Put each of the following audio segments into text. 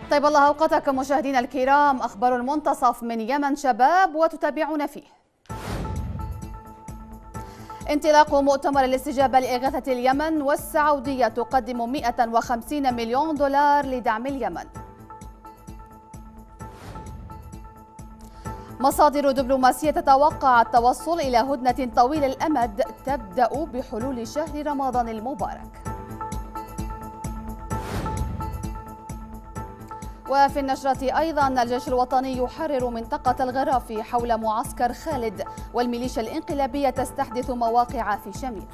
طيب الله أوقاتكم مشاهدينا الكرام. أخبار المنتصف من يمن شباب وتتابعون فيه. انطلاق مؤتمر الاستجابة لإغاثة اليمن، والسعودية تقدم 150 مليون دولار لدعم اليمن. مصادر دبلوماسية تتوقع التوصل إلى هدنة طويل الأمد تبدأ بحلول شهر رمضان المبارك. وفي النشرة أيضا، الجيش الوطني يحرر منطقة الغرافي حول معسكر خالد، والميليشيا الانقلابية تستحدث مواقع في شمير.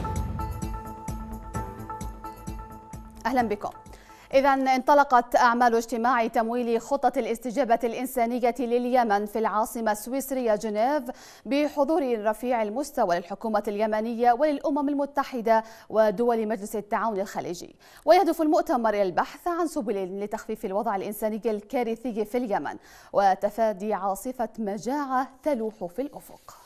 أهلا بكم. إذا انطلقت أعمال اجتماع تمويل خطة الاستجابة الإنسانية لليمن في العاصمة السويسرية جنيف بحضور رفيع المستوى للحكومة اليمنية وللأمم المتحدة ودول مجلس التعاون الخليجي. ويهدف المؤتمر إلى البحث عن سبل لتخفيف الوضع الإنساني الكارثي في اليمن وتفادي عاصفة مجاعة تلوح في الأفق.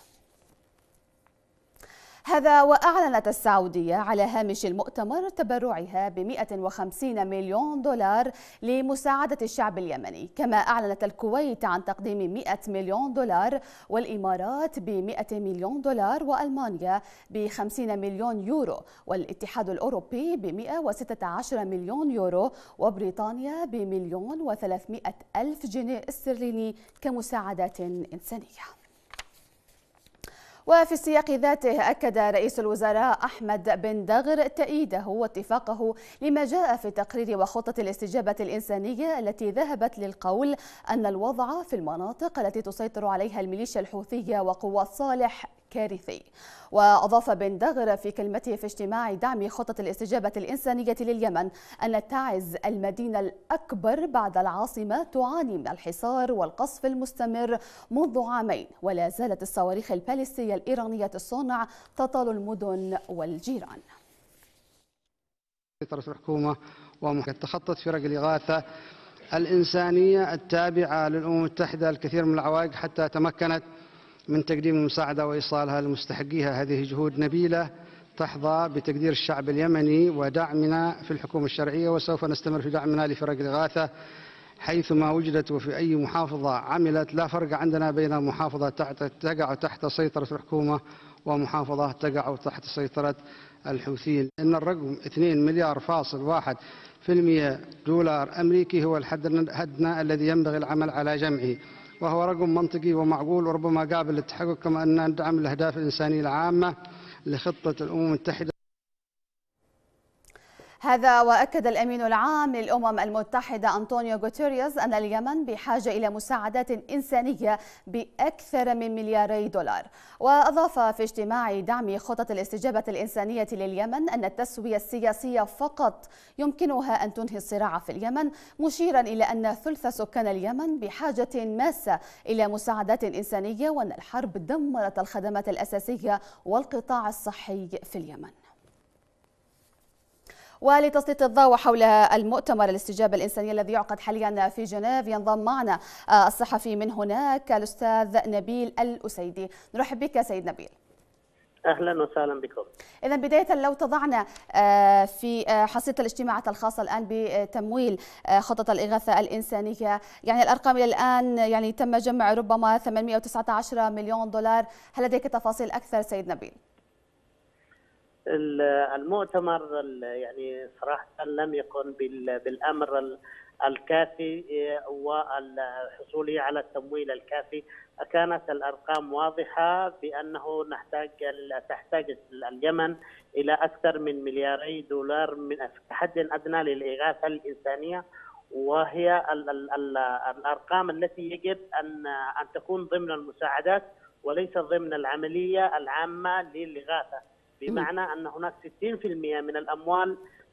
هذا وأعلنت السعودية على هامش المؤتمر تبرعها ب 150 مليون دولار لمساعدة الشعب اليمني، كما أعلنت الكويت عن تقديم 100 مليون دولار، والإمارات ب 100 مليون دولار، وألمانيا ب 50 مليون يورو، والاتحاد الأوروبي ب 116 مليون يورو، وبريطانيا ب 1,300,000 جنيه استرليني كمساعدات إنسانية. وفي السياق ذاته، أكد رئيس الوزراء أحمد بن دغر تأييده واتفاقه لما جاء في تقرير وخطة الاستجابة الإنسانية التي ذهبت للقول أن الوضع في المناطق التي تسيطر عليها الميليشيا الحوثية وقوات صالح كارثي. وأضاف بن دغر في كلمته في اجتماع دعم خطة الاستجابة الإنسانية لليمن أن تعز المدينة الأكبر بعد العاصمة تعاني من الحصار والقصف المستمر منذ عامين، ولا زالت الصواريخ الباليستية الإيرانية الصنع تطال المدن والجيران. الحكومة تخطت فرق الإغاثة الإنسانية التابعة للأمم المتحدة الكثير من العوائق حتى تمكنت من تقديم المساعدة وإيصالها لمستحقيها. هذه جهود نبيلة تحظى بتقدير الشعب اليمني ودعمنا في الحكومة الشرعية، وسوف نستمر في دعمنا لفرق الإغاثة حيثما وجدت وفي أي محافظة عملت. لا فرق عندنا بين محافظة تقع تحت سيطرة الحكومة ومحافظة تقع تحت سيطرة الحوثيين. إن الرقم 2 مليار فاصل 1% دولار أمريكي هو الحد الأدنى الذي ينبغي العمل على جمعه، وهو رقم منطقي ومعقول وربما قابل للتحقق، كما أن ندعم الأهداف الإنسانية العامة لخطة الأمم المتحدة. هذا وأكد الأمين العام للأمم المتحدة أنطونيو غوتيريز أن اليمن بحاجة إلى مساعدات إنسانية بأكثر من ملياري دولار. وأضاف في اجتماع دعم خطة الاستجابة الإنسانية لليمن أن التسوية السياسية فقط يمكنها أن تنهي الصراع في اليمن، مشيرا إلى أن ثلث سكان اليمن بحاجة ماسة إلى مساعدات إنسانية، وأن الحرب دمرت الخدمات الأساسية والقطاع الصحي في اليمن. ولتسليط الضوء حول المؤتمر الاستجابة الإنسانية الذي يعقد حاليا في جنيف، ينضم معنا الصحفي من هناك الأستاذ نبيل الأسيدي. نرحب بك سيد نبيل. أهلا وسهلا بكم. إذا بداية لو تضعنا في حصيلة الاجتماعات الخاصة الآن بتمويل خطط الإغاثة الإنسانية، يعني الأرقام إلى الآن يعني تم جمع ربما 819 مليون دولار، هل لديك تفاصيل أكثر سيد نبيل؟ المؤتمر يعني صراحة لم يكن بالأمر الكافي والحصول على التمويل الكافي. كانت الأرقام واضحة بأنه تحتاج اليمن إلى أكثر من ملياري دولار من حد أدنى للإغاثة الإنسانية، وهي الأرقام التي يجب أن تكون ضمن المساعدات وليس ضمن العملية العامة للإغاثة، بمعنى أن هناك 60% من الأموال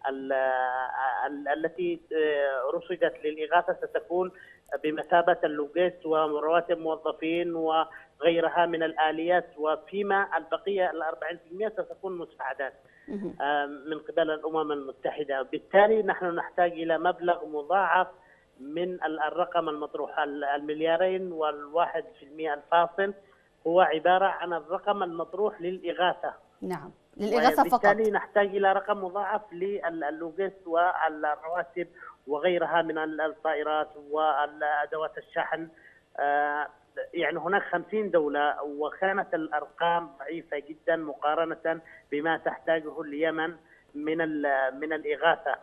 التي رصدت للإغاثة ستكون بمثابة اللوجست ورواتب موظفين وغيرها من الآليات، وفيما البقية 40% ستكون مساعدات من قبل الأمم المتحدة. بالتالي نحن نحتاج إلى مبلغ مضاعف من الرقم المطروح. 2,1% الفاصل هو عبارة عن الرقم المطروح للإغاثة. نعم. للإغاثة فقط. وبالتالي نحتاج إلى رقم مضاعف لللوجست والرواتب وغيرها من الطائرات وأدوات الشحن. يعني هناك 50 دولة، وكانت الأرقام ضعيفة جدا مقارنة بما تحتاجه اليمن من الإغاثة.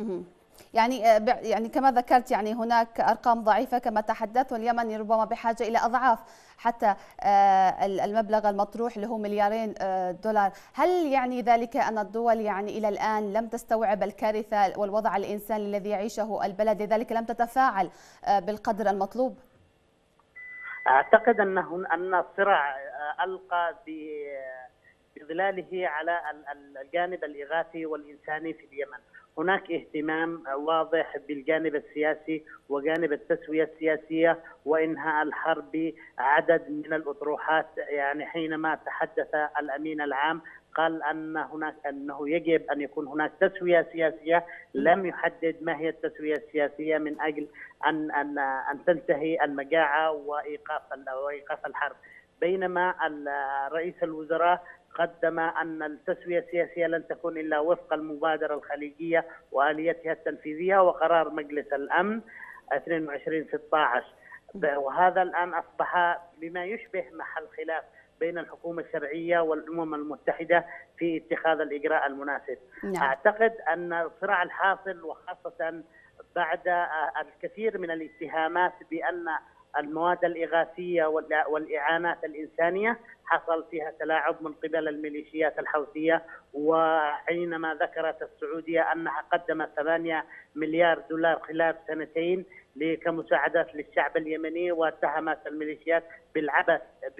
يعني كما ذكرت، يعني هناك أرقام ضعيفة كما تحدثت، واليمن ربما بحاجة إلى أضعاف حتى المبلغ المطروح اللي هو $2 مليار. هل يعني ذلك أن الدول يعني إلى الآن لم تستوعب الكارثة والوضع الإنساني الذي يعيشه البلد، لذلك لم تتفاعل بالقدر المطلوب؟ أعتقد أن الصراع ألقى بظلاله على الجانب الإغاثي والإنساني في اليمن. هناك اهتمام واضح بالجانب السياسي وجانب التسوية السياسية وإنهاء الحرب. عدد من الأطروحات، يعني حينما تحدث الأمين العام قال أنه يجب أن يكون هناك تسوية سياسية، لم يحدد ما هي التسوية السياسية من أجل أن تنتهي المجاعة وإيقاف الحرب. بينما رئيس الوزراء قدم أن التسوية السياسية لن تكون إلا وفق المبادرة الخليجية وآليتها التنفيذية وقرار مجلس الأمن 22/16. وهذا الآن أصبح بما يشبه محل خلاف بين الحكومة الشرعية والأمم المتحدة في اتخاذ الإجراء المناسب. نعم. أعتقد أن الصراع الحاصل، وخاصة بعد الكثير من الاتهامات بأن المواد الإغاثية والإعانات الإنسانية حصل فيها تلاعب من قبل الميليشيات الحوثية، وحينما ذكرت السعودية أنها قدمت $8 مليار خلال سنتين كمساعدات للشعب اليمني، واتهمت الميليشيات بالعبث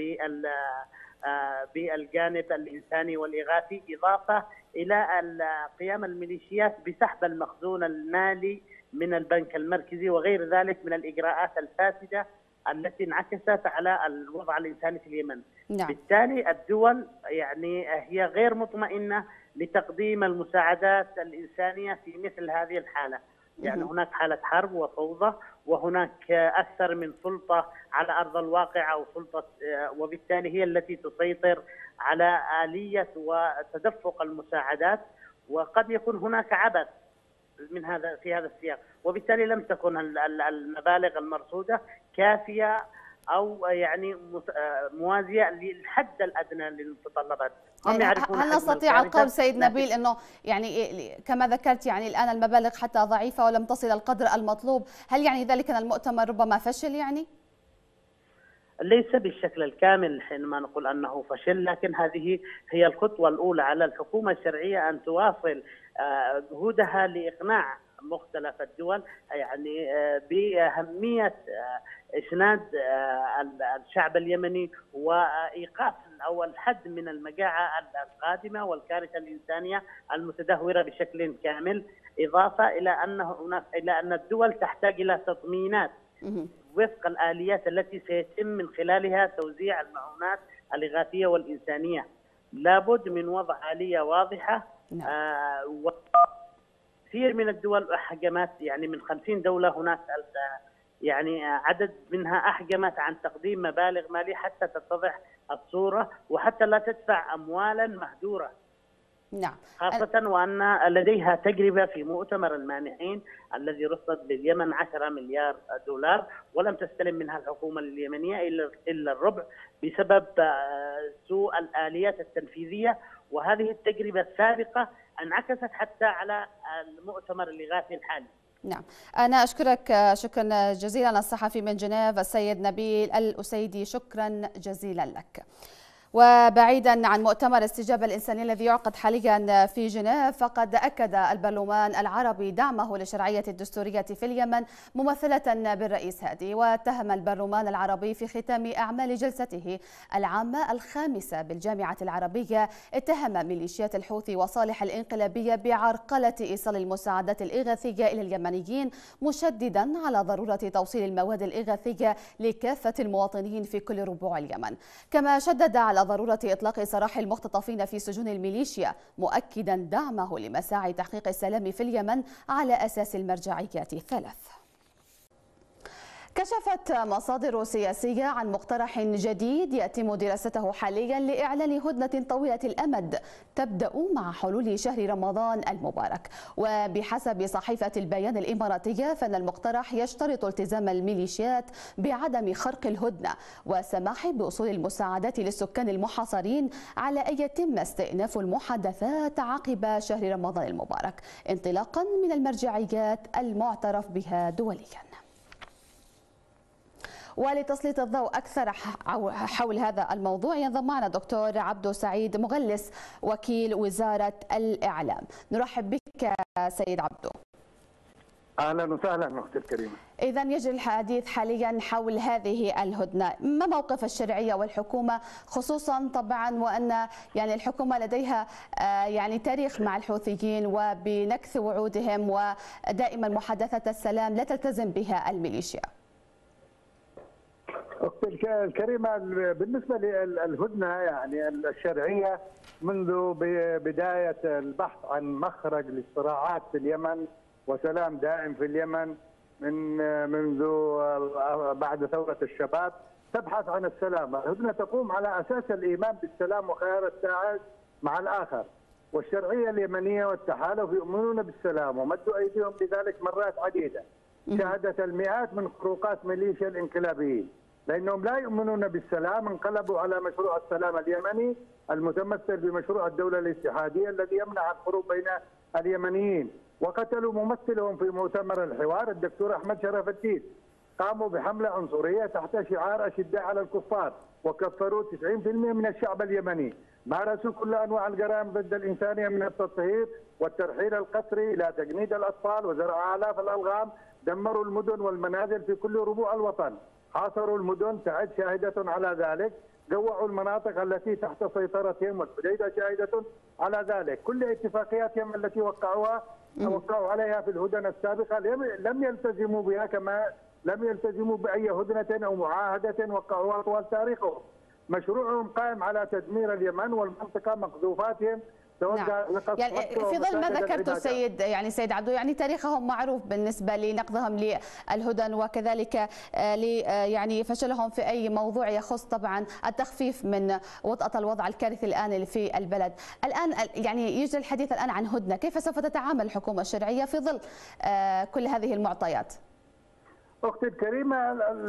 بالجانب الإنساني والإغاثي، إضافة إلى قيام الميليشيات بسحب المخزون المالي من البنك المركزي وغير ذلك من الإجراءات الفاسدة التي انعكست على الوضع الإنساني في اليمن. نعم. بالتالي الدول يعني هي غير مطمئنة لتقديم المساعدات الإنسانية في مثل هذه الحالة. يعني هناك حالة حرب وفوضى، وهناك أكثر من سلطة على أرض الواقع أو سلطة، وبالتالي هي التي تسيطر على آلية وتدفق المساعدات، وقد يكون هناك عبث في هذا السياق، وبالتالي لم تكن المبالغ المرصودة كافية أو يعني موازية للحد الأدنى للمتطلبات. هل نستطيع القول سيد نبيل أنه يعني كما ذكرت يعني الآن المبالغ حتى ضعيفة ولم تصل القدر المطلوب، هل يعني ذلك أن المؤتمر ربما فشل يعني؟ ليس بالشكل الكامل حينما نقول أنه فشل، لكن هذه هي الخطوة الأولى على الحكومة الشرعية أن تواصل جهودها لإقناع مختلف الدول يعني بأهمية إسناد الشعب اليمني وإيقاف أو الحد من المجاعة القادمة والكارثة الإنسانية المتدهورة بشكل كامل، إضافة إلى أن الدول تحتاج إلى تطمينات وفق الآليات التي سيتم من خلالها توزيع المعونات الإغاثية والإنسانية. لابد من وضع آلية واضحة. كثير من الدول أحجمت، يعني من 50 دولة هناك يعني عدد منها أحجمت عن تقديم مبالغ مالية حتى تتضح الصورة وحتى لا تدفع أموالا مهدورة. نعم. خاصة وأن لديها تجربة في مؤتمر المانحين الذي رصد لليمن $10 مليار ولم تستلم منها الحكومة اليمنية إلا الربع بسبب سوء الآليات التنفيذية، وهذه التجربة السابقة انعكست حتى على المؤتمر الإغاثي الحالي. نعم، أنا أشكرك شكرا جزيلا الصحفي من جنيف السيد نبيل الأسيدي، شكرا جزيلا لك. وبعيدا عن مؤتمر الاستجابة الإنسانية الذي يعقد حاليا في جنيف، فقد أكد البرلمان العربي دعمه للشرعية الدستورية في اليمن ممثلة بالرئيس هادي. واتهم البرلمان العربي في ختام أعمال جلسته العامة الخامسة بالجامعة العربية اتهم ميليشيات الحوثي وصالح الإنقلابية بعرقلة إيصال المساعدات الإغاثية إلى اليمنيين، مشددا على ضرورة توصيل المواد الإغاثية لكافة المواطنين في كل ربوع اليمن. كما شدد على ضرورة إطلاق سراح المختطفين في سجون الميليشيا، مؤكدا دعمه لمساعي تحقيق السلام في اليمن على أساس المرجعيات الثلاث. كشفت مصادر سياسية عن مقترح جديد يتم دراسته حاليا لإعلان هدنة طويلة الأمد تبدأ مع حلول شهر رمضان المبارك. وبحسب صحيفة البيان الإماراتية فإن المقترح يشترط التزام الميليشيات بعدم خرق الهدنة والسماح بوصول المساعدات للسكان المحاصرين على أن يتم استئناف المحادثات عقب شهر رمضان المبارك انطلاقا من المرجعيات المعترف بها دوليا. ولتسليط الضوء أكثر حول هذا الموضوع ينضم معنا دكتور عبدو سعيد مغلس وكيل وزارة الإعلام. نرحب بك سيد عبدو. اهلا وسهلا اختي الكريمه. اذا يجري الحديث حاليا حول هذه الهدنه، ما موقف الشرعيه والحكومه خصوصا طبعا وان يعني الحكومه لديها يعني تاريخ مع الحوثيين وبنكث وعودهم ودائما محادثه السلام لا تلتزم بها الميليشيا؟ اختي الكريمه بالنسبه للهدنه يعني الشرعيه منذ بدايه البحث عن مخرج للصراعات في اليمن وسلام دائم في اليمن منذ بعد ثوره الشباب تبحث عن السلام، الهدنه تقوم على اساس الايمان بالسلام وخيار التعايش مع الاخر، والشرعيه اليمنيه والتحالف يؤمنون بالسلام ومدوا ايديهم بذلك مرات عديده. شهدت المئات من خروقات ميليشيا الانقلابيين لانهم لا يؤمنون بالسلام، انقلبوا على مشروع السلام اليمني المتمثل بمشروع الدوله الاتحاديه الذي يمنع الحروب بين اليمنيين، وقتلوا ممثلهم في مؤتمر الحوار الدكتور احمد شرف الدين. قاموا بحمله عنصريه تحت شعار اشداء على الكفار وكفروا 90% من الشعب اليمني، مارسوا كل انواع الجرائم ضد الانسانيه من التطهير والترحيل القسري الى تجنيد الاطفال وزرع الاف الالغام، دمروا المدن والمنازل في كل ربوع الوطن، حاصروا المدن تعد شاهده على ذلك، جوعوا المناطق التي تحت سيطرتهم والحديده شاهده على ذلك، كل اتفاقياتهم التي وقعوا عليها في الهدنه السابقه لم يلتزموا بها كما لم يلتزموا باي هدنه او معاهده وقعوها طوال تاريخهم. مشروعهم قائم على تدمير اليمن والمنطقه، مقذوفاتهم نعم. يعني في ظل ما ذكرت سيد عبدو يعني تاريخهم معروف بالنسبه لنقضهم للهدن وكذلك يعني فشلهم في اي موضوع يخص طبعا التخفيف من وطأة الوضع الكارثي الان في البلد. الان يعني يجري الحديث الان عن هدنه، كيف سوف تتعامل الحكومه الشرعيه في ظل كل هذه المعطيات؟ اختي الكريمه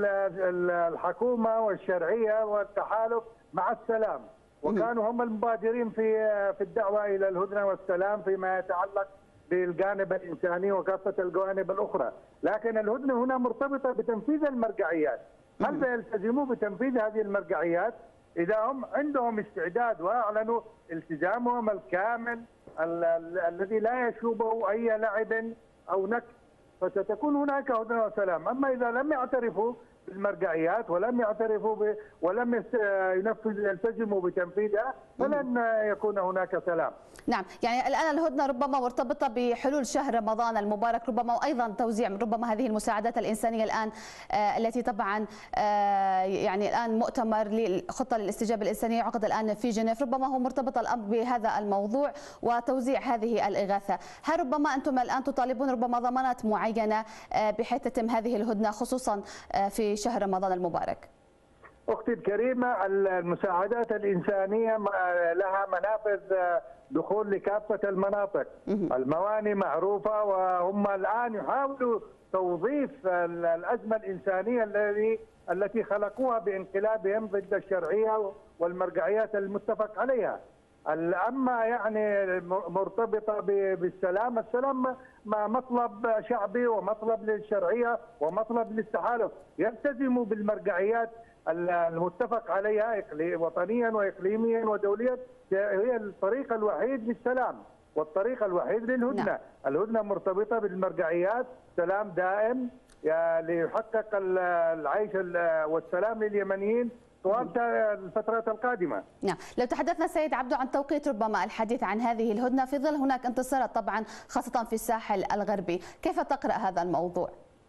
الحكومه والشرعيه والتحالف مع السلام، وكانوا هم المبادرين في الدعوه الى الهدنه والسلام فيما يتعلق بالجانب الانساني وكافه الجوانب الاخرى، لكن الهدنه هنا مرتبطه بتنفيذ المرجعيات. هل سيلتزموا بتنفيذ هذه المرجعيات؟ اذا هم عندهم استعداد واعلنوا التزامهم الكامل الذي لا يشوبه اي لعب او نكت فستكون هناك هدنه وسلام، اما اذا لم يعترفوا بالمرجعيات ولم يعترفوا ولم يلتزموا بتنفيذها فلن يكون هناك سلام. نعم، يعني الان الهدنه ربما مرتبطه بحلول شهر رمضان المبارك، ربما وايضا توزيع ربما هذه المساعدات الانسانيه الان التي طبعا يعني الان مؤتمر للخطه للاستجابه الانسانيه يعقد الان في جنيف، ربما هو مرتبط الامر بهذا الموضوع وتوزيع هذه الاغاثه. هل ربما انتم الان تطالبون ربما ضمانات معينه بحيث تتم هذه الهدنه خصوصا في شهر رمضان المبارك؟ اختي الكريمه المساعدات الانسانيه لها منافذ دخول لكافه المناطق، الموانئ معروفه وهم الان يحاولوا توظيف الازمه الانسانيه التي خلقوها بانقلابهم ضد الشرعيه والمرجعيات المتفق عليها. اما يعني مرتبطه بالسلام، السلام مطلب شعبي ومطلب للشرعيه ومطلب للتحالف، يلتزموا بالمرجعيات المتفق عليها وطنيا واقليميا ودوليا، هي الطريق الوحيد للسلام والطريق الوحيد للهدنه. نعم. الهدنه مرتبطه بالمرجعيات، سلام دائم ليحقق العيش والسلام لليمنيين طوال الفترات القادمه. نعم، لو تحدثنا سيد عبدو عن توقيت ربما الحديث عن هذه الهدنه في ظل هناك انتصارات طبعا خاصه في الساحل الغربي، كيف تقرأ هذا الموضوع؟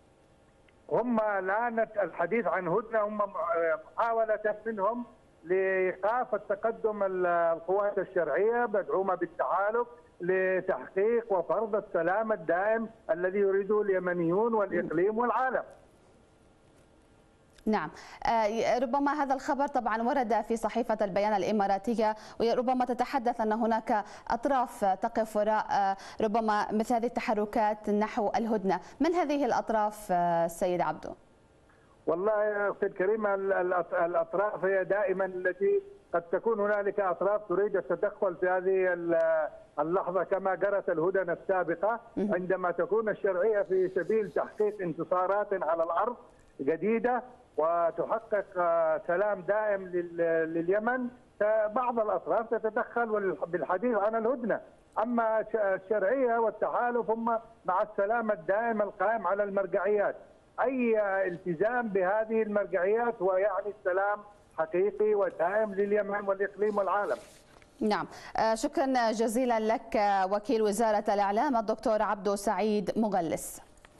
هم الان الحديث عن هدنه هم محاوله منهم لايقاف التقدم القوات الشرعيه مدعومه بالتحالف لتحقيق وفرض السلام الدائم الذي يريده اليمنيون والاقليم والعالم. نعم. ربما هذا الخبر طبعا ورد في صحيفة البيان الإماراتية، وربما تتحدث أن هناك أطراف تقف وراء ربما مثل هذه التحركات نحو الهدنة. من هذه الأطراف سيد عبدو؟ والله يا أختي الكريمة، الأطراف هي دائما التي قد تكون هنالك أطراف تريد التدخل في هذه اللحظة، كما جرت الهدنة السابقة عندما تكون الشرعية في سبيل تحقيق انتصارات على الأرض جديدة وتحقق سلام دائم لليمن. بعض الأطراف تتدخل بالحديث عن الهدنة، أما الشرعية والتحالف هم مع السلام الدائم القائم على المرجعيات. أي التزام بهذه المرجعيات هو يعني السلام حقيقي ودائم لليمن والإقليم والعالم. نعم، شكرا جزيلا لك وكيل وزارة الإعلام الدكتور عبدو سعيد مغلس.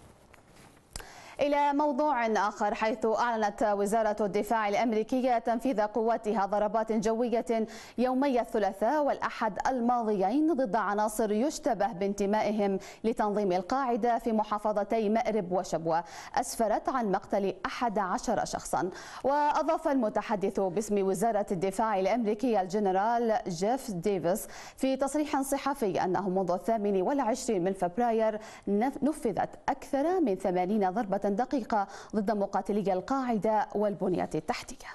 إلى موضوع آخر، حيث أعلنت وزارة الدفاع الأمريكية تنفيذ قواتها ضربات جوية يومي الثلاثاء والأحد الماضيين ضد عناصر يشتبه بانتمائهم لتنظيم القاعدة في محافظتي مأرب وشبوة، أسفرت عن مقتل 11 شخصا. وأضاف المتحدث باسم وزارة الدفاع الأمريكية الجنرال جيف ديفيس في تصريح صحفي أنه منذ 28 من فبراير نفذت أكثر من 80 ضربة دقيقة ضد مقاتلي القاعدة والبنية التحتية.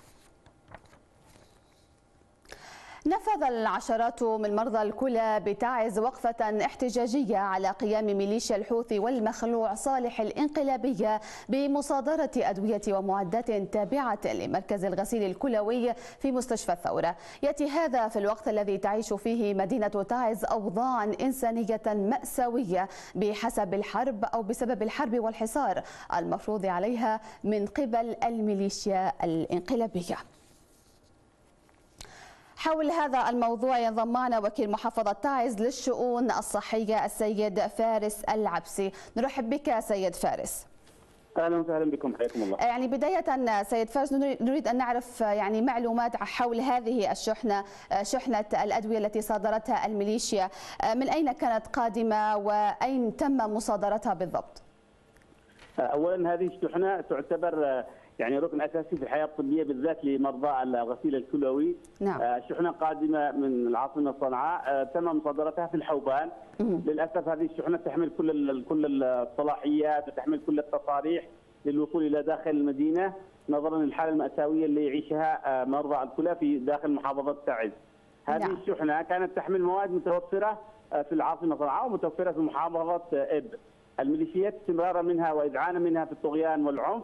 نفذ العشرات من مرضى الكلى بتعز وقفة احتجاجية على قيام ميليشيا الحوثي والمخلوع صالح الانقلابية بمصادرة أدوية ومعدات تابعة لمركز الغسيل الكلوي في مستشفى الثورة. يأتي هذا في الوقت الذي تعيش فيه مدينة تعز أوضاع إنسانية مأساوية بحسب الحرب أو بسبب الحرب والحصار المفروض عليها من قبل الميليشيا الانقلابية. حول هذا الموضوع ينضم معنا وكيل محافظة تعز للشؤون الصحية السيد فارس العبسي. نرحب بك سيد فارس. اهلا وسهلا بكم، حياكم الله. يعني بداية سيد فارس، نريد ان نعرف يعني معلومات حول هذه شحنة الادوية التي صادرتها الميليشيا، من اين كانت قادمة واين تم مصادرتها بالضبط؟ اولا هذه الشحنة تعتبر يعني ركن اساسي في الحياه الطبيه بالذات لمرضى الغسيل الكلوي. نعم. الشحنه قادمه من العاصمه صنعاء، تم مصادرتها في الحوبان. للاسف هذه الشحنه تحمل كل الصلاحيات وتحمل كل التصاريح للوصول الى داخل المدينه، نظرا للحاله الماساويه اللي يعيشها مرضى الكلى في داخل محافظه تعز. هذه نعم. الشحنه كانت تحمل مواد متوفره في العاصمه صنعاء ومتوفره في محافظه اب. الميليشيات استمرارا منها واذعانا منها في الطغيان والعنف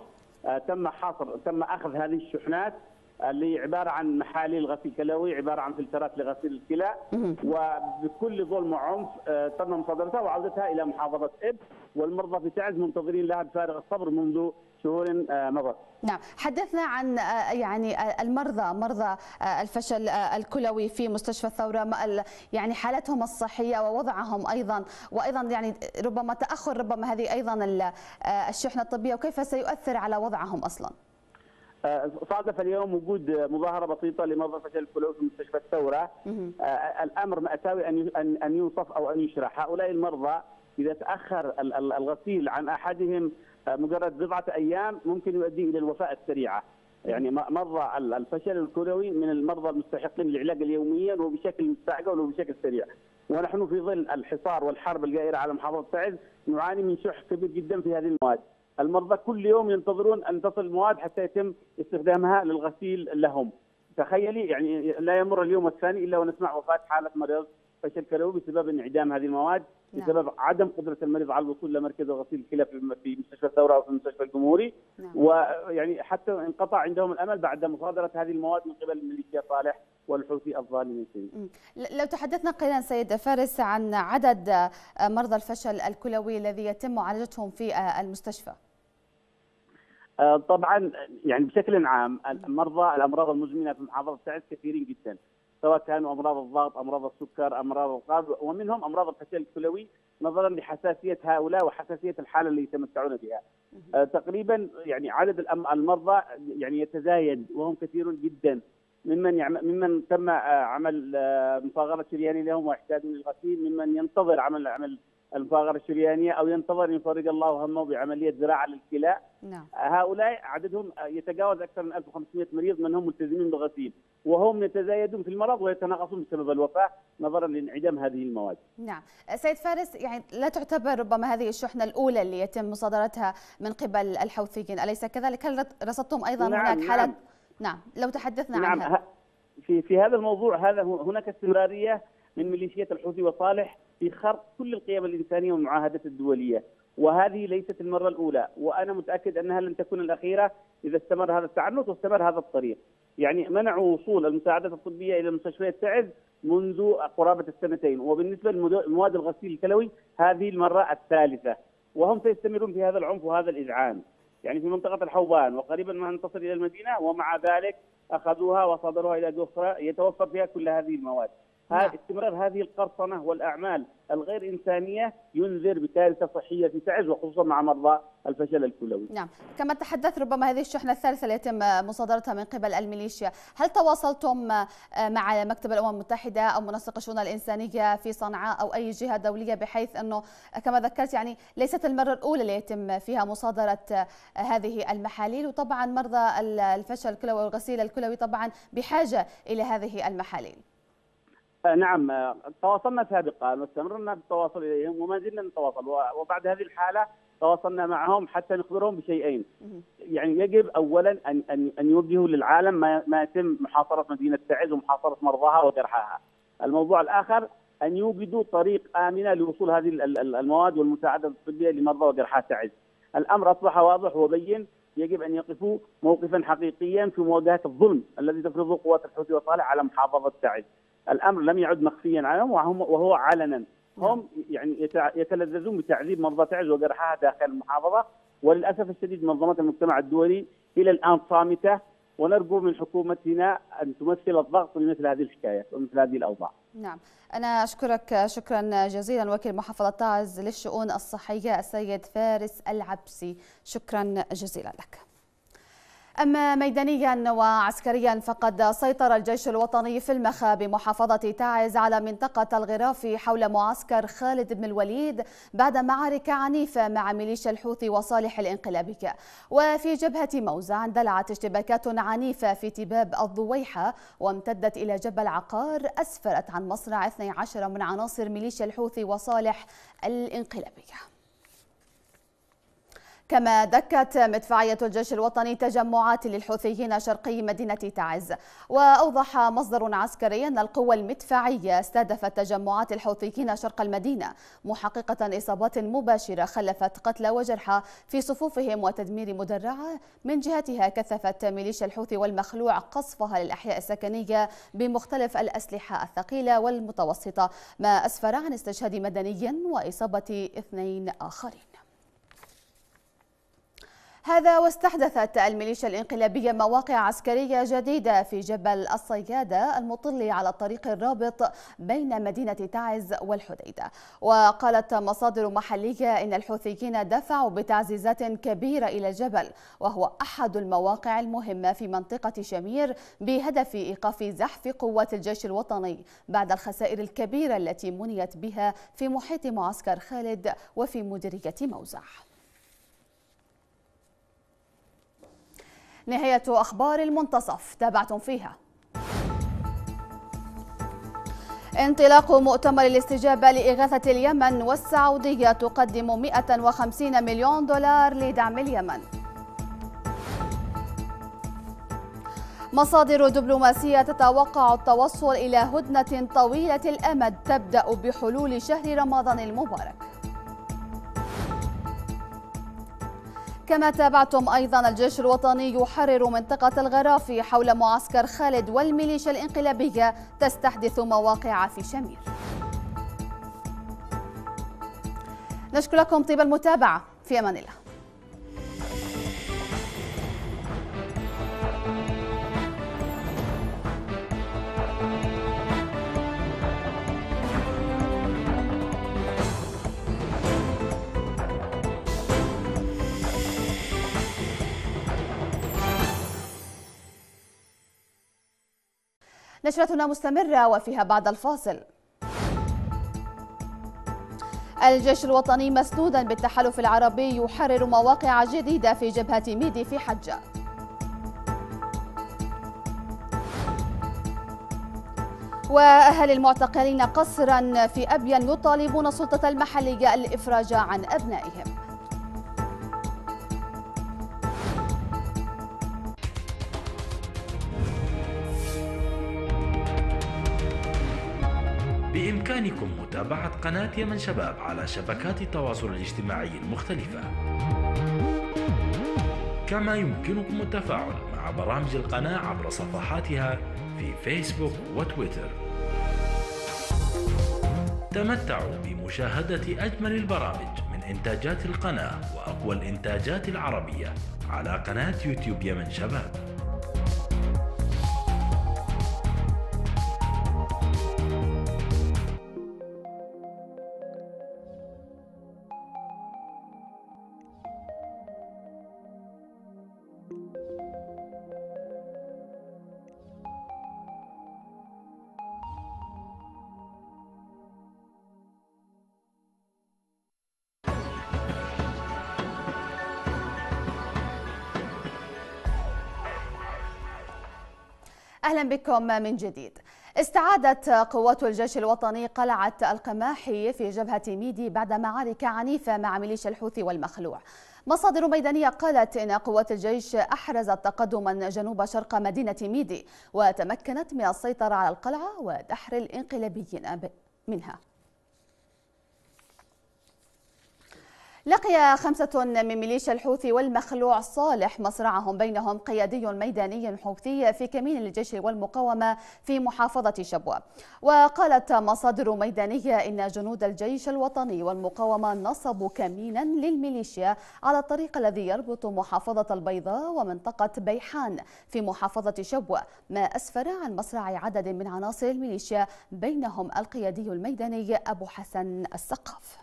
تم اخذ هذه الشحنات اللي عباره عن محاليل غسيل كلوي، عباره عن فلترات لغسيل الكلى، وبكل ظلم وعنف تم مصادرتها وعودتها الى محافظه اب، والمرضى في تعز منتظرين لها بفارغ الصبر منذ شهور مضت. نعم، حدثنا عن يعني مرضى الفشل الكلوي في مستشفى الثورة، يعني حالتهم الصحية ووضعهم وايضا يعني ربما تاخر هذه ايضا الشحنة الطبية، وكيف سيؤثر على وضعهم اصلا؟ صادف اليوم وجود مظاهرة بسيطة لمرضى الفشل الكلوي في مستشفى الثورة. الامر مأساوي ان يوصف او ان يشرح. هؤلاء المرضى اذا تاخر الغسيل عن احدهم مجرد بضعة ايام ممكن يؤدي الى الوفاة السريعة. يعني مرضى الفشل الكلوي من المرضى المستحقين للعلاج يوميا وبشكل مستعجل وبشكل سريع. ونحن في ظل الحصار والحرب الجائرة على محافظة تعز نعاني من شح كبير جدا في هذه المواد. المرضى كل يوم ينتظرون ان تصل المواد حتى يتم استخدامها للغسيل لهم. تخيلي يعني لا يمر اليوم الثاني الا ونسمع وفاة حالة مريض فشل كلوي بسبب انعدام هذه المواد، بسبب عدم قدرة المريض على الوصول لمركز غسيل الكلى في مستشفى الثورة او في المستشفى الجمهوري. ويعني حتى انقطع عندهم الامل بعد مصادرة هذه المواد من قبل الميليشيا صالح والحوثي الظالمين. لو تحدثنا قليلا سيد فارس عن عدد مرضى الفشل الكلوي الذي يتم معالجتهم في المستشفى. طبعا يعني بشكل عام الامراض المزمنه في محافظه تعز كثيرين جدا، سواء كانوا امراض الضغط، امراض السكر، امراض القلب، ومنهم امراض الفشل الكلوي نظرا لحساسيه هؤلاء وحساسيه الحاله اللي يتمتعون بها. تقريبا يعني عدد المرضى يعني يتزايد وهم كثيرون جدا، ممن تم عمل مصاغره شرياني لهم واحتاج للغسيل، ممن ينتظر عمل المفاخرة الشريانية أو ينتظر أن يفرج الله همه بعملية زراعة للكلى. نعم. هؤلاء عددهم يتجاوز أكثر من 1500 مريض منهم ملتزمين بالغسيل، وهم يتزايدون في المرض ويتناقصون بسبب الوفاة نظرا لانعدام هذه المواد. نعم. سيد فارس، يعني لا تعتبر ربما هذه الشحنة الأولى اللي يتم مصادرتها من قبل الحوثيين، أليس كذلك؟ هل رصدتم أيضا هناك حالة؟ نعم، لو تحدثنا عنها. في هذا الموضوع هناك استمرارية من ميليشيات الحوثي وصالح في خرق كل القيم الإنسانية والمعاهدات الدولية، وهذه ليست المرة الأولى، وأنا متأكد أنها لن تكون الأخيرة إذا استمر هذا التعنت واستمر هذا الطريق. يعني منعوا وصول المساعدات الطبية إلى مستشفيات تعز منذ قرابة السنتين، وبالنسبة لمواد الغسيل الكلوي هذه المرة الثالثة، وهم سيستمرون في هذا العنف وهذا الإذعان. يعني في منطقة الحوبان وقريبا ما ننتصر إلى المدينة، ومع ذلك أخذوها وصادروها إلى أخرى يتوفر فيها كل هذه المواد. استمرار هذه القرصنة والأعمال الغير إنسانية ينذر بكارثة صحية في تعز، وخصوصا مع مرضى الفشل الكلوي. نعم، كما تحدث ربما هذه الشحنة الثالثة اللي يتم مصادرتها من قبل الميليشيا، هل تواصلتم مع مكتب الأمم المتحدة أو منسق الشؤون الإنسانية في صنعاء أو أي جهة دولية، بحيث أنه كما ذكرت يعني ليست المرة الأولى اللي يتم فيها مصادرة هذه المحاليل، وطبعا مرضى الفشل الكلوي والغسيل الكلوي طبعا بحاجة إلى هذه المحاليل؟ نعم، تواصلنا سابقا واستمرنا بالتواصل اليهم وما زلنا نتواصل، وبعد هذه الحاله تواصلنا معهم حتى نخبرهم بشيئين. يعني يجب اولا ان يوجهوا للعالم ما يتم محاصره مدينه تعز ومحاصره مرضاها وجرحاها. الموضوع الاخر ان يوجدوا طريق امنه لوصول هذه المواد والمساعدات الطبيه لمرضى وجرحى تعز. الامر اصبح واضح وبين، يجب ان يقفوا موقفا حقيقيا في مواجهه الظلم الذي تفرضه قوات الحوثي وصالح على محافظه تعز. الامر لم يعد مخفيا عنهم وهو علنا. هم يعني يتلذذون بتعذيب مرضى تعز وجرحاها داخل المحافظه، وللاسف الشديد منظمات المجتمع الدولي الى الان صامته، ونرجو من حكومتنا ان تمثل الضغط لمثل هذه الحكايات ومثل هذه الاوضاع. نعم، أنا أشكرك شكرا جزيلا وكيل محافظة تعز للشؤون الصحية السيد فارس العبسي، شكرا جزيلا لك. أما ميدانيا وعسكريا فقد سيطر الجيش الوطني في المخا بمحافظة تعز على منطقة الغرافي حول معسكر خالد بن الوليد بعد معارك عنيفة مع ميليشيا الحوثي وصالح الانقلابية. وفي جبهة موزع اندلعت اشتباكات عنيفة في تباب الضويحة وامتدت إلى جبل عقار، أسفرت عن مصرع 12 من عناصر ميليشيا الحوثي وصالح الانقلابية. كما دكت مدفعية الجيش الوطني تجمعات للحوثيين شرقي مدينة تعز. وأوضح مصدر عسكري أن القوى المدفعية استهدفت تجمعات الحوثيين شرق المدينة، محققة إصابات مباشرة خلفت قتلى وجرحى في صفوفهم وتدمير مدرعة. من جهتها كثفت ميليشيا الحوثي والمخلوع قصفها للأحياء السكنية بمختلف الأسلحة الثقيلة والمتوسطة، ما أسفر عن استشهاد مدني وإصابة 2 آخرين. هذا واستحدثت الميليشيا الانقلابية مواقع عسكرية جديدة في جبل الصيادة المطل على الطريق الرابط بين مدينة تعز والحديدة. وقالت مصادر محلية إن الحوثيين دفعوا بتعزيزات كبيرة إلى الجبل، وهو أحد المواقع المهمة في منطقة شمير بهدف إيقاف زحف قوات الجيش الوطني بعد الخسائر الكبيرة التي منيت بها في محيط معسكر خالد وفي مديرية موزع. نهاية أخبار المنتصف تابعتم فيها: انطلاق مؤتمر الاستجابة لإغاثة اليمن، والسعودية تقدم 150 مليون دولار لدعم اليمن. مصادر دبلوماسية تتوقع التوصل إلى هدنة طويلة الأمد تبدأ بحلول شهر رمضان المبارك. كما تابعتم أيضا الجيش الوطني يحرر منطقة الغرافي حول معسكر خالد، والميليشيا الانقلابية تستحدث مواقع في شمير. نشكر لكم طيب المتابعة، في أمان الله. نشرتنا مستمرة وفيها بعد الفاصل. الجيش الوطني مسنودا بالتحالف العربي يحرر مواقع جديدة في جبهة ميدي في حجة. وأهل المعتقلين قسرا في أبين يطالبون السلطة المحلية الإفراج عن أبنائهم. بإمكانكم متابعة قناة يمن شباب على شبكات التواصل الاجتماعي المختلفة، كما يمكنكم التفاعل مع برامج القناة عبر صفحاتها في فيسبوك وتويتر. تمتعوا بمشاهدة أجمل البرامج من إنتاجات القناة وأقوى الإنتاجات العربية على قناة يوتيوب يمن شباب. أهلا بكم من جديد. استعادت قوات الجيش الوطني قلعة القماحي في جبهة ميدي بعد معارك عنيفة مع ميليشيا الحوثي والمخلوع. مصادر ميدانية قالت إن قوات الجيش أحرزت تقدما جنوب شرق مدينة ميدي وتمكنت من السيطرة على القلعة ودحر الإنقلابيين منها. لقي 5 من ميليشيا الحوثي والمخلوع صالح مصرعهم، بينهم قيادي ميداني حوثي في كمين الجيش والمقاومة في محافظة شبوة. وقالت مصادر ميدانية إن جنود الجيش الوطني والمقاومة نصبوا كمينا للميليشيا على الطريق الذي يربط محافظة البيضاء ومنطقة بيحان في محافظة شبوة، ما أسفر عن مصرع عدد من عناصر الميليشيا بينهم القيادي الميداني أبو حسن السقاف.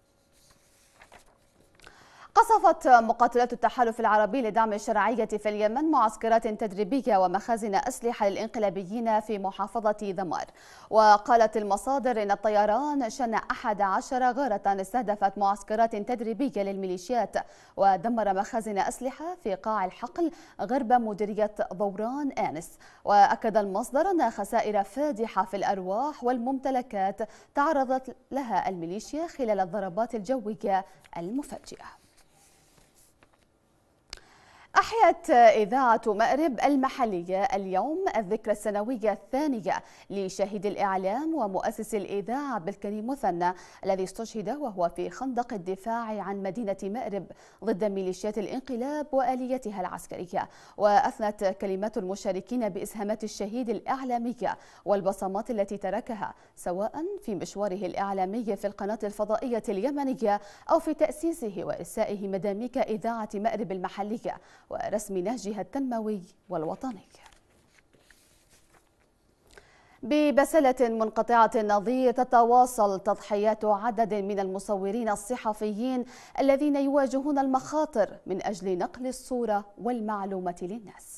قصفت مقاتلات التحالف العربي لدعم الشرعية في اليمن معسكرات تدريبية ومخازن أسلحة للإنقلابيين في محافظة ذمار. وقالت المصادر إن الطيران شن 11 غارة استهدفت معسكرات تدريبية للميليشيات ودمر مخازن أسلحة في قاع الحقل غرب مديرية ضوران آنس. وأكد المصدر أن خسائر فادحة في الأرواح والممتلكات تعرضت لها الميليشيا خلال الضربات الجوية المفاجئة. أحيت إذاعة مأرب المحلية اليوم الذكرى السنوية الثانية لشهيد الإعلام ومؤسس الإذاعة عبد الكريم مثنى الذي استشهد وهو في خندق الدفاع عن مدينة مأرب ضد ميليشيات الانقلاب وآليتها العسكرية. وأثنت كلمات المشاركين بإسهامات الشهيد الإعلامية والبصمات التي تركها سواء في مشواره الإعلامي في القناة الفضائية اليمنية أو في تأسيسه وإرسائه مداميك إذاعة مأرب المحلية ورسم نهجها التنموي والوطني. ببسالة منقطعة النظير تتواصل تضحيات عدد من المصورين الصحفيين الذين يواجهون المخاطر من أجل نقل الصورة والمعلومة للناس.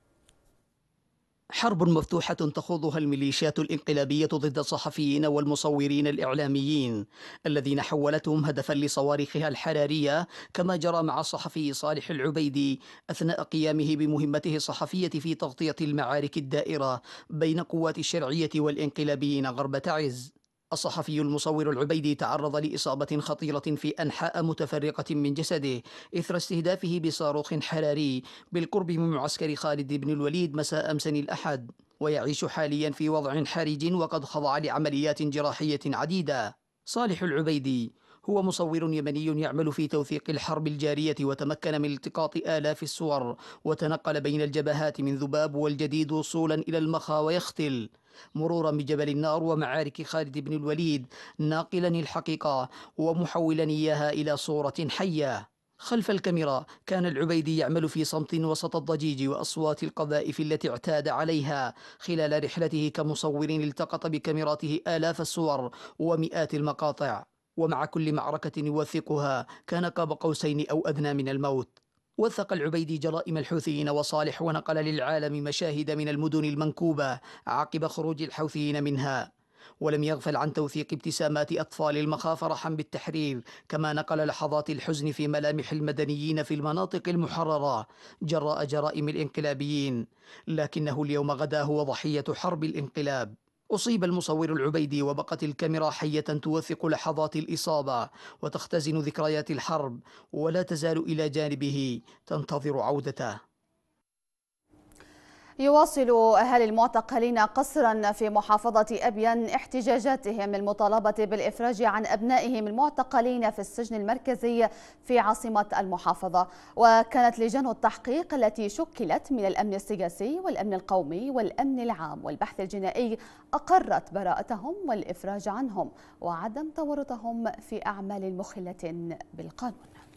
حرب مفتوحة تخوضها الميليشيات الانقلابية ضد الصحفيين والمصورين الإعلاميين الذين حولتهم هدفا لصواريخها الحرارية، كما جرى مع الصحفي صالح العبيدي أثناء قيامه بمهمته الصحفية في تغطية المعارك الدائرة بين قوات الشرعية والانقلابيين غرب تعز. الصحفي المصور العبيدي تعرض لإصابة خطيرة في أنحاء متفرقة من جسده إثر استهدافه بصاروخ حراري بالقرب من معسكر خالد بن الوليد مساء أمس الأحد، ويعيش حاليا في وضع حرج وقد خضع لعمليات جراحية عديدة. صالح العبيدي هو مصور يمني يعمل في توثيق الحرب الجارية، وتمكن من التقاط آلاف الصور وتنقل بين الجبهات من ذباب والجديد وصولا إلى المخا ويختل، مرورا بجبل النار ومعارك خالد بن الوليد، ناقلا الحقيقة ومحولا إياها إلى صورة حية. خلف الكاميرا كان العبيدي يعمل في صمت وسط الضجيج وأصوات القذائف التي اعتاد عليها خلال رحلته كمصور التقط بكاميراته آلاف الصور ومئات المقاطع، ومع كل معركة يوثقها كان قاب قوسين أو أدنى من الموت. وثق العبيدي جرائم الحوثيين وصالح ونقل للعالم مشاهد من المدن المنكوبة عقب خروج الحوثيين منها. ولم يغفل عن توثيق ابتسامات أطفال المخا فرحا بالتحرير، كما نقل لحظات الحزن في ملامح المدنيين في المناطق المحررة جراء جرائم الانقلابيين. لكنه اليوم غدا هو ضحية حرب الانقلاب. أصيب المصور العبيدي وبقت الكاميرا حية توثق لحظات الإصابة وتختزن ذكريات الحرب، ولا تزال إلى جانبه تنتظر عودته. يواصل أهالي المعتقلين قسرا في محافظة أبين احتجاجاتهم للمطالبة بالإفراج عن أبنائهم المعتقلين في السجن المركزي في عاصمة المحافظة. وكانت لجان التحقيق التي شكلت من الأمن السياسي والأمن القومي والأمن العام والبحث الجنائي أقرت براءتهم والإفراج عنهم وعدم تورطهم في أعمال مخلة بالقانون.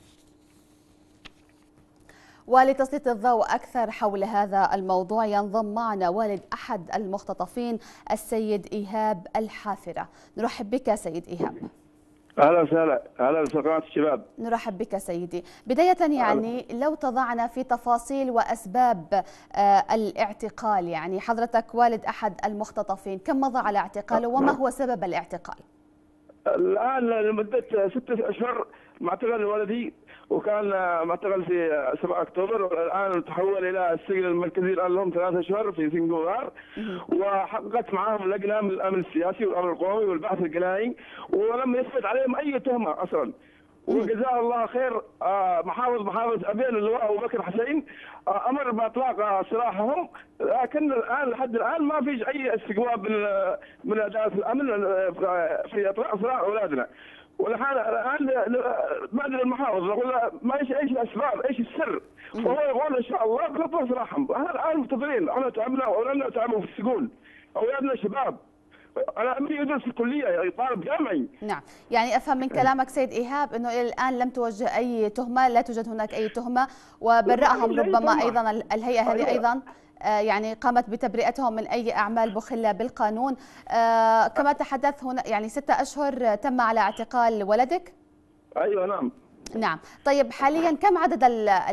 ولتسليط الضوء أكثر حول هذا الموضوع ينضم معنا والد أحد المختطفين السيد إيهاب الحافرة. نرحب بك سيد إيهاب. أهلا وسهلا، أهلا بقناة الشباب. نرحب بك سيدي. بداية يعني لو تضعنا في تفاصيل وأسباب الاعتقال، يعني حضرتك والد أحد المختطفين، كم مضى على اعتقاله وما هو سبب الاعتقال؟ الآن لمدة 6 أشهر معتقل ولدي، وكان معتقل في 7 أكتوبر، والآن تحول إلى السجن المركزي الآن لهم 3 أشهر في سنغافورة. وحققت معهم لجنة من الأمن السياسي والأمن القومي والبحث الجنائي، ولم يثبت عليهم أي تهمة أصلا. وجزاه الله خير محافظ أبين اللواء أبو بكر حسين أمر بإطلاق سراحهم، لكن الآن لحد الآن ما فيش أي استجواب من أداة الأمن في إطلاق سراح أولادنا. والحين الآن بعد المحافظ نقول له ما ايش الاسباب، ايش السر؟ وهو يقول ان شاء الله بنطلق سراحهم. احنا الان منتظرين، احنا تعبنا واولادنا تعبوا في السجون، اولادنا شباب. انا ابني يدرس في الكليه طالب جامعي. نعم، يعني افهم من كلامك سيد ايهاب انه الى الان لم توجه اي تهمه، لا توجد هناك اي تهمه، وبرأهم ربما ايضا الهيئه هذه ايضا يعني قامت بتبرئتهم من أي أعمال مخلة بالقانون. كما تحدث هنا يعني 6 أشهر تم على اعتقال ولدك؟ أيوة نعم. نعم. طيب حاليا كم عدد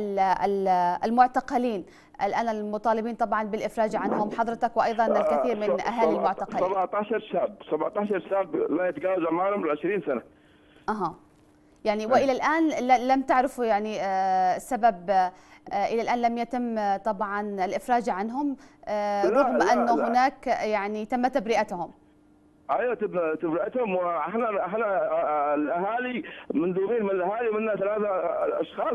المعتقلين الآن المطالبين طبعا بالإفراج عنهم، حضرتك وأيضا الكثير من أهالي المعتقلين؟ 17 شاب لا يتجاوز أعمارهم 20 سنة. يعني وإلى الآن لم تعرفوا يعني سبب، إلى الآن لم يتم طبعا الإفراج عنهم رغم أنه هناك يعني تم تبرئتهم. ايوه تبرئتهم. واحنا الاهالي مندوبين من الاهالي، منا 3 اشخاص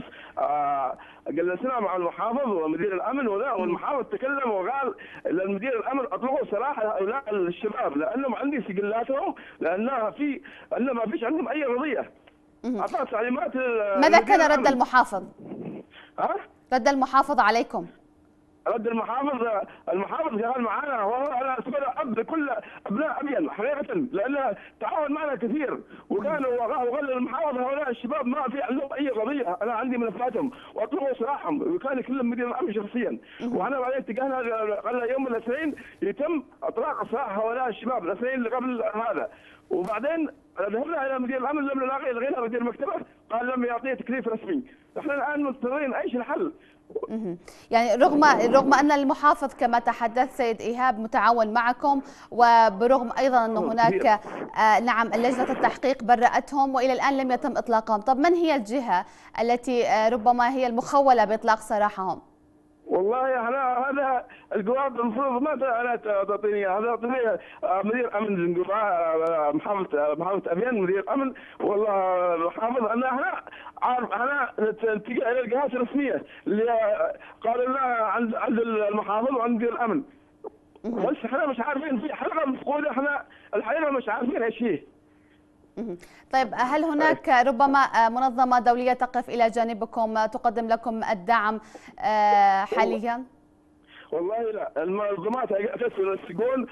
جلسنا مع المحافظ ومدير الامن والمحافظ تكلم وقال للمدير الامن اطلقوا سراح هؤلاء الشباب لانهم عندي سجلاتهم، لانها ما فيش عندهم اي قضيه. اعطى تعليمات. ماذا كان رد المحافظ؟ رد المحافظ عليكم؟ رد المحافظ قال معنا، وهو انا اب لكل ابناء ابين حقيقه، لانه تعاون معنا كثير، وكان وقال للمحافظ هؤلاء الشباب ما في عندهم اي قضيه، انا عندي ملفاتهم واطلبوا سراحهم، وكان يكلم مدير الامن شخصيا. وانا بعدين اتجهنا قال يوم الاثنين يتم اطلاق سراح هؤلاء الشباب، الاثنين اللي قبل هذا. وبعدين ذهبنا الى مدير الامن لم نلاقي، لغينا مدير المكتبه قال لم يعطيه تكليف رسمي. احنا الان منتظرين ايش الحل. يعني رغم أن المحافظ كما تحدث سيد إيهاب متعاون معكم، وبرغم أيضا أن هناك نعم لجنة التحقيق برأتهم وإلى الآن لم يتم إطلاقهم. طب من هي الجهة التي ربما هي المخولة بإطلاق سراحهم؟ والله هذا الجواب المفروض ما انا تعطيني، هذا تعطيني مدير امن زنقوره، محافظه ابين مدير امن. والله المحافظ انا نتجه الى الجهات الرسميه اللي قالوا لنا عند المحافظ وعند مدير الامن، بس احنا مش عارفين، في حلقه مفقوده، احنا الحقيقه مش عارفين ايش هي. طيب هل هناك ربما منظمة دولية تقف إلى جانبكم تقدم لكم الدعم حاليا؟ والله لا، المنظمات تسوي السجون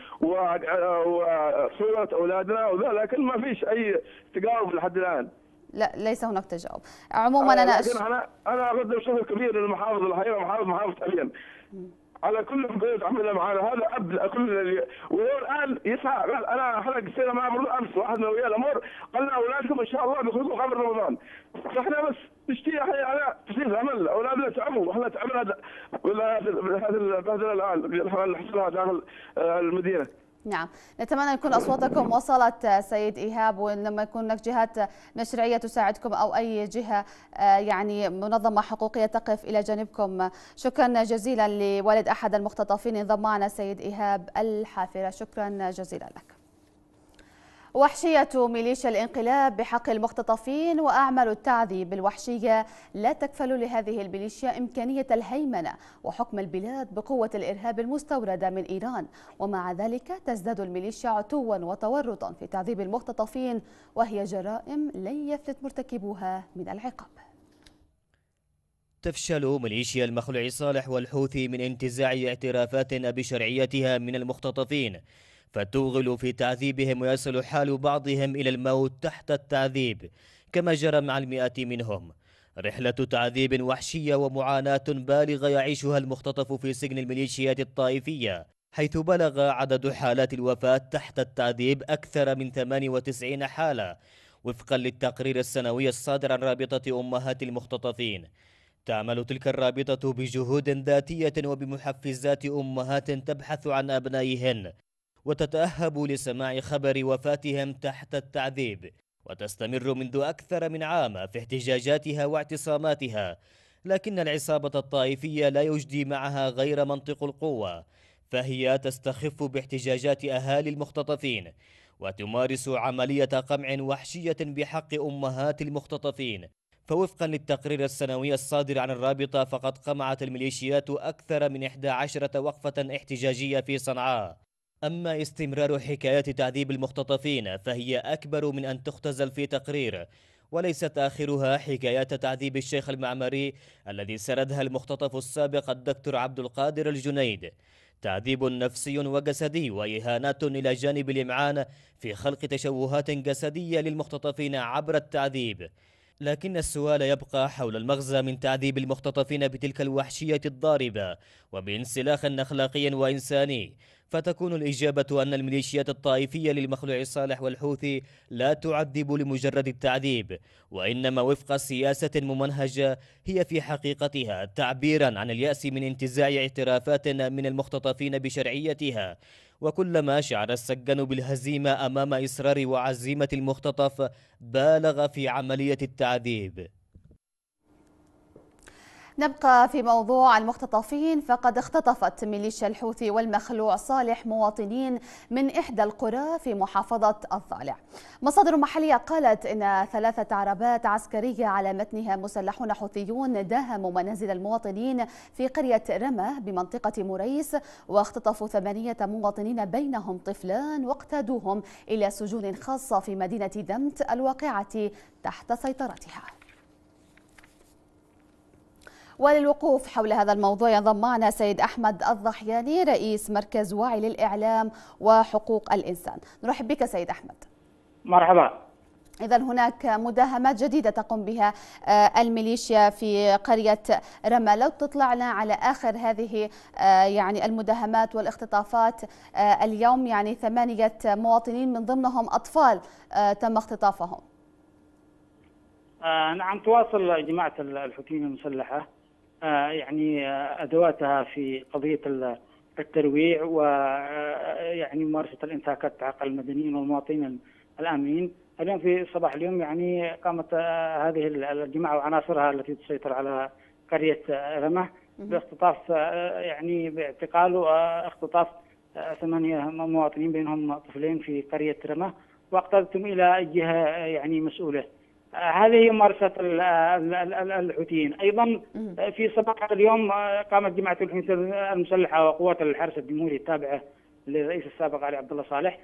وصورة أولادنا وذا، لكن ما فيش أي تجاوب لحد الآن. لا ليس هناك تجاوب. عموما أنا أقدم شكر كبير للمحافظ الحقيقة، محافظة أبين على كل مجهود عمله معنا. هذا اب لكل وهو الان يسعى. قال احنا قسينا معه برضه امس واحد من اولياء الامور قال لنا اولادكم ان شاء الله بيخرجوا قبل رمضان. فاحنا بس نشتي على تسليم العمل، اولادنا تعبوا واحنا تعبنا هذا البهدله الان اللي حصلها داخل المدينه. نعم، نتمنى أن يكون أصواتكم وصلت سيد إيهاب، ولما يكون هناك جهات مشرعية تساعدكم أو أي جهة يعني منظمة حقوقية تقف إلى جانبكم. شكرا جزيلا لوالد أحد المختطفين، انضم معنا سيد إيهاب الحافرة، شكرا جزيلا لك. وحشية ميليشيا الانقلاب بحق المختطفين وأعمال التعذيب الوحشية لا تكفل لهذه الميليشيا إمكانية الهيمنة وحكم البلاد بقوة الإرهاب المستوردة من إيران، ومع ذلك تزداد الميليشيا عتوا وتورطا في تعذيب المختطفين، وهي جرائم لن يفلت مرتكبوها من العقاب. تفشل ميليشيا المخلوع صالح والحوثي من انتزاع اعترافات بشرعيتها من المختطفين، فتوغل في تعذيبهم ويصل حال بعضهم إلى الموت تحت التعذيب كما جرى مع المئات منهم. رحلة تعذيب وحشية ومعاناة بالغة يعيشها المختطف في سجن الميليشيات الطائفية، حيث بلغ عدد حالات الوفاة تحت التعذيب أكثر من 98 حالة وفقا للتقرير السنوي الصادر عن رابطة أمهات المختطفين. تعمل تلك الرابطة بجهود ذاتية وبمحفزات أمهات تبحث عن أبنائهن، وتتأهب لسماع خبر وفاتهم تحت التعذيب، وتستمر منذ أكثر من عام في احتجاجاتها واعتصاماتها، لكن العصابة الطائفية لا يجدي معها غير منطق القوة، فهي تستخف باحتجاجات أهالي المختطفين وتمارس عملية قمع وحشية بحق أمهات المختطفين. فوفقا للتقرير السنوي الصادر عن الرابطة، فقد قمعت الميليشيات أكثر من 11 وقفة احتجاجية في صنعاء. أما استمرار حكايات تعذيب المختطفين فهي أكبر من أن تختزل في تقرير، وليست آخرها حكايات تعذيب الشيخ المعمري الذي سردها المختطف السابق الدكتور عبد القادر الجنيد. تعذيب نفسي وجسدي وإهانات إلى جانب الإمعان في خلق تشوهات جسدية للمختطفين عبر التعذيب. لكن السؤال يبقى حول المغزى من تعذيب المختطفين بتلك الوحشية الضاربة وبانسلاخ أخلاقي وإنساني، فتكون الإجابة أن الميليشيات الطائفية للمخلوع صالح والحوثي لا تعذب لمجرد التعذيب، وإنما وفق سياسة ممنهجة هي في حقيقتها تعبيرا عن اليأس من انتزاع اعترافات من المختطفين بشرعيتها. وكلما شعر السجان بالهزيمة أمام إصرار وعزيمة المختطف بالغ في عملية التعذيب. نبقى في موضوع المختطفين، فقد اختطفت ميليشيا الحوثي والمخلوع صالح مواطنين من إحدى القرى في محافظة الضالع. مصادر محلية قالت إن 3 عربات عسكرية على متنها مسلحون حوثيون داهموا منازل المواطنين في قرية رمة بمنطقة مريس، واختطفوا 8 مواطنين بينهم طفلان واقتادوهم إلى سجون خاصة في مدينة دمت الواقعة تحت سيطرتها. وللوقوف حول هذا الموضوع ينضم معنا سيد أحمد الضحياني رئيس مركز وعي للإعلام وحقوق الإنسان. نرحب بك سيد أحمد. مرحبا. إذن هناك مداهمات جديدة تقوم بها الميليشيا في قرية رمة، لو تطلعنا على آخر هذه يعني المداهمات والاختطافات اليوم، يعني 8 مواطنين من ضمنهم أطفال تم اختطافهم. نعم، تواصل جماعة الحوثيين المسلحة يعني أدواتها في قضية الترويع ويعني ممارسة الانتهاكات حق المدنيين والمواطنين الآمنين. اليوم في صباح اليوم يعني قامت هذه الجماعة وعناصرها التي تسيطر على قرية رمة باختطاف يعني باعتقال واختطاف 8 مواطنين بينهم طفلين في قرية رمة، واقتادتهم إلى جهة يعني مسؤولة. هذه ممارسة الحوثيين. أيضا في صباح اليوم قامت جماعة الحوثيين المسلحة وقوات الحرس الجمهوري التابعة للرئيس السابق علي عبد الله صالح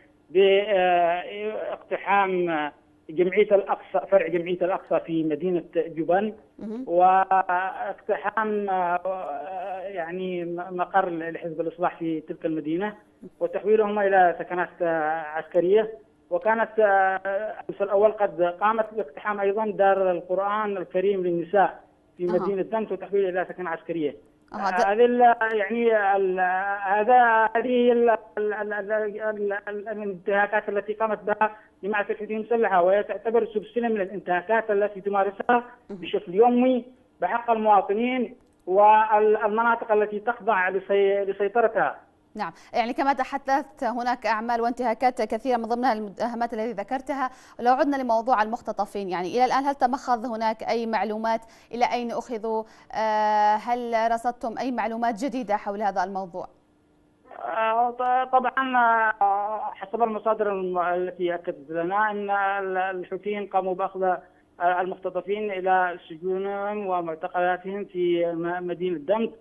باقتحام جمعية الأقصى، فرع جمعية الأقصى في مدينة جبن، واقتحام يعني مقر لحزب الإصلاح في تلك المدينة وتحويلهم إلى سكنات عسكرية. وكانت الأمس الأول قد قامت باقتحام أيضا دار القرآن الكريم للنساء في مدينة دمت وتحويل إلى سكن عسكرية. هذه يعني هذه الانتهاكات التي قامت بها جماعة الحوثيين المسلحة، وهي تعتبر سلسلة من الانتهاكات التي تمارسها بشكل يومي بحق المواطنين والمناطق التي تخضع لسيطرتها. نعم، يعني كما تحدثت هناك أعمال وانتهاكات كثيرة من ضمنها المتهمات التي ذكرتها. ولو عدنا لموضوع المختطفين، يعني إلى الآن هل تمخض هناك أي معلومات؟ إلى أين أخذوا؟ هل رصدتم أي معلومات جديدة حول هذا الموضوع؟ طبعا حسب المصادر التي أكدت لنا أن الحوثيين قاموا بأخذ المختطفين إلى سجونهم ومعتقلاتهم في مدينة دمت،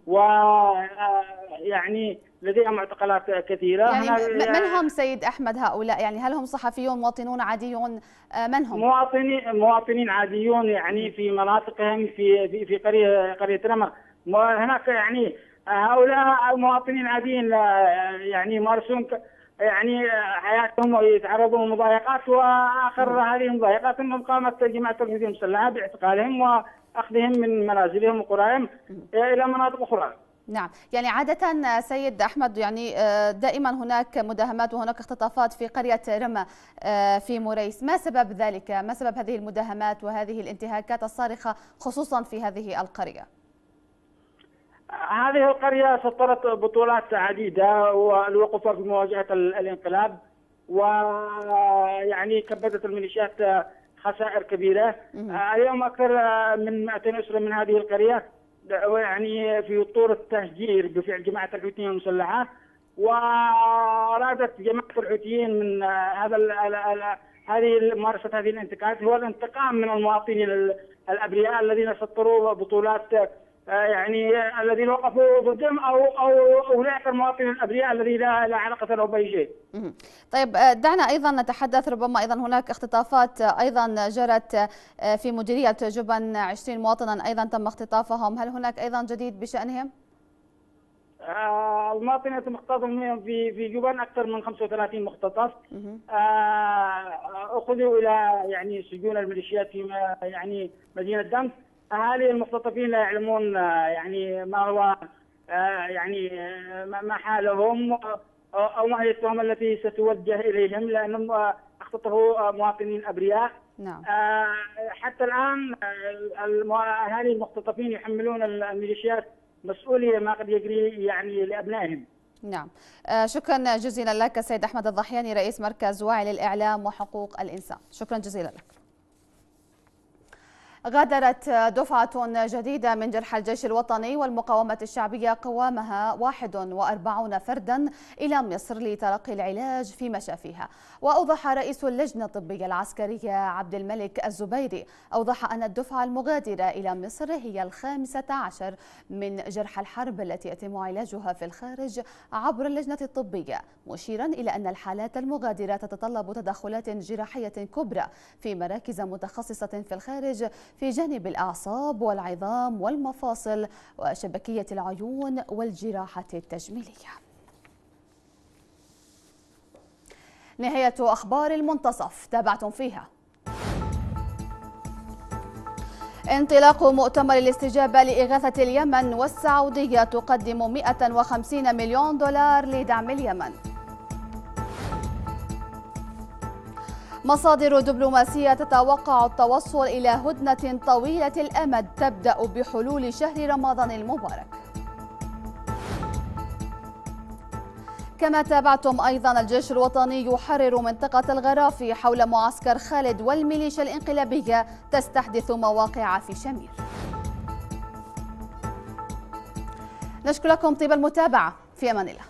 ويعني لديهم معتقلات كثيرة. يعني من هم سيد أحمد هؤلاء؟ يعني هل هم صحفيون مواطنون عاديون؟ من هم؟ مواطنين عاديون، يعني في مناطقهم في قرية رمى. هناك يعني هؤلاء مواطنين عاديين يعني يمارسون يعني حياتهم ويتعرضون لمضايقات، واخر هذه المضايقات انهم قامت جماعه الحوثي المسلحه باعتقالهم واخذهم من منازلهم وقراهم الى مناطق اخرى. نعم، يعني عادة سيد أحمد يعني دائما هناك مداهمات وهناك اختطافات في قرية رمى في مريس، ما سبب ذلك؟ ما سبب هذه المداهمات وهذه الانتهاكات الصارخة خصوصا في هذه القرية؟ هذه القرية سطرت بطولات عديدة والوقوف في مواجهة الانقلاب، ويعني كبدت الميليشيات خسائر كبيرة. اليوم أكثر من 200 أسرة من هذه القرية يعني في طور التهجير بفعل جماعة الحوثيين المسلحة، وأرادت جماعة الحوثيين من ممارسة هذه الانتهاكات هو الانتقام من المواطنين الأبرياء الذين سطروا بطولات، يعني الذين وقفوا ضدهم او اولئك المواطنين الابرياء الذين لا علاقه لهم باي شيء. طيب دعنا ايضا نتحدث، ربما ايضا هناك اختطافات ايضا جرت في مديريه جبن، 20 مواطنا ايضا تم اختطافهم، هل هناك ايضا جديد بشانهم؟ المواطنين يتم اختطافهم في جبن اكثر من 35 مختطف، اخذوا الى يعني سجون الميليشيات في يعني مدينه دمت. أهالي المختطفين لا يعلمون يعني ما هو يعني ما حالهم أو ما هي التهمة التي ستوجه إليهم، لأنهم اختطفوا مواطنين أبرياء. نعم. حتى الآن أهالي المختطفين يحملون الميليشيات مسؤولية ما قد يجري يعني لأبنائهم. نعم، شكرا جزيلا لك سيد أحمد الضحياني رئيس مركز واعي للإعلام وحقوق الإنسان، شكرا جزيلا لك. غادرت دفعة جديدة من جرحى الجيش الوطني والمقاومة الشعبية قوامها 41 فردا إلى مصر لتلقي العلاج في مشافيها. وأوضح رئيس اللجنة الطبية العسكرية عبد الملك الزبيري أن الدفعة المغادرة إلى مصر هي ال15 من جرحى الحرب التي يتم علاجها في الخارج عبر اللجنة الطبية، مشيرا إلى أن الحالات المغادرة تتطلب تدخلات جراحية كبرى في مراكز متخصصة في الخارج في جانب الأعصاب والعظام والمفاصل وشبكية العيون والجراحة التجميلية. نهاية أخبار المنتصف تابعتم فيها انطلاق مؤتمر الاستجابة لإغاثة اليمن، والسعودية تقدم 150 مليون دولار لدعم اليمن. مصادر دبلوماسية تتوقع التوصل إلى هدنة طويلة الأمد تبدأ بحلول شهر رمضان المبارك. كما تابعتم أيضا الجيش الوطني يحرر منطقة الغرافي حول معسكر خالد، والميليشيا الانقلابية تستحدث مواقع في شمير. نشكر لكم طيب المتابعة، في أمان الله.